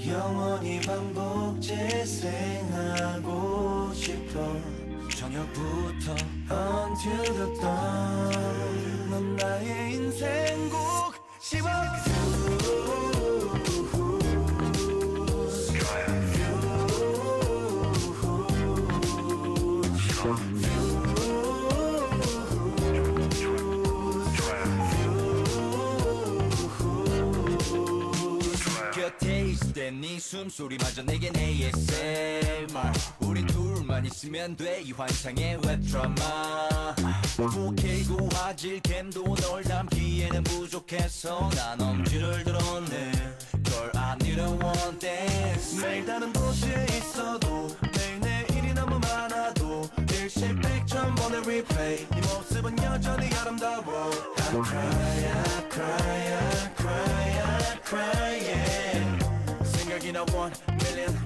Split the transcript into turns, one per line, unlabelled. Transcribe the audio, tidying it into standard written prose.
영원히 반복 재생하고 싶어 저녁부터 until the dawn 넌 나의 인생곡 씹어 곁에 있을 때 네 숨소리마저 내겐 ASMR 우리 둘만 있으면 돼 이 환상의 웹드라마 4K 고화질 캠도 널 담기에는 부족해서 난 엄지를 들었네 Girl I need a one dance 매일 다른 도시에 있어도 매일매일이 너무 많아도 일실백천 번의 replay 네 모습은 여전히 아름다워 I cry I cry I cry I cry yeah 생각이 나 1 million